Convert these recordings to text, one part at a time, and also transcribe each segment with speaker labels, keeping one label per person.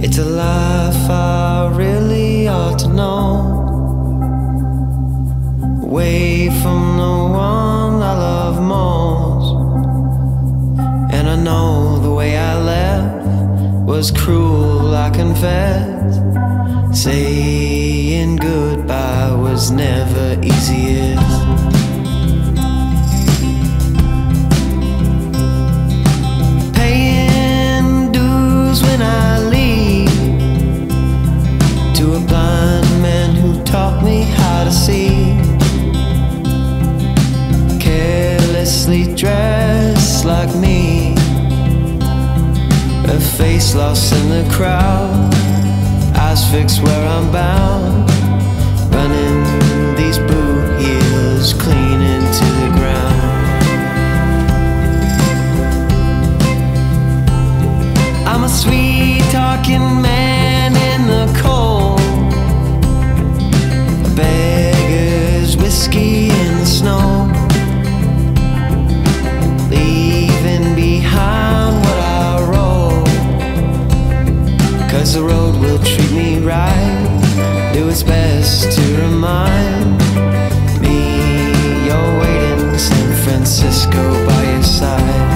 Speaker 1: It's a life I really ought to know, away from the one I love most. And I know the way I left was cruel, I confess. Saying goodbye was never easiest. Paying dues when I leave to a blind man who taught me how to see. Carelessly dressed like me, a face lost in the crowd, eyes fixed where I'm bound, running these boot heels clean into the ground. I'm a sweet-talking man in the cold, a beggar's whiskey in the snow, leaving behind what I wrote. 'Cause the road will treat me right, do its best to remind me you're waiting in San Francisco by your side.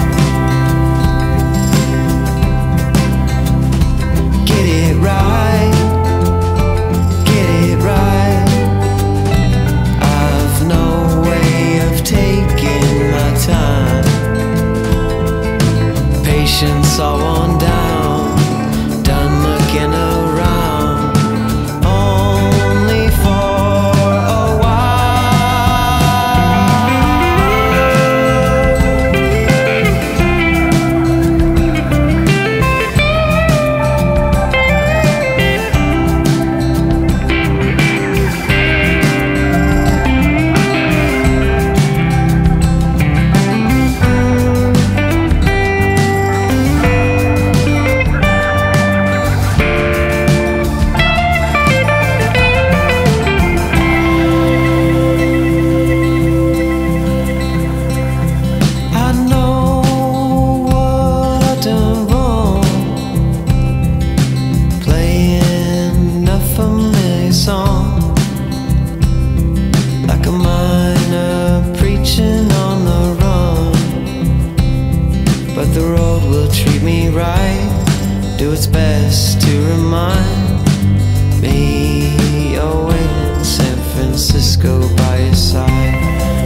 Speaker 1: Get it right, get it right. I've no way of taking my time. Patience all worn down, done looking around, only for a the road will treat me right, do its best to remind me you're waiting in San Francisco by your side.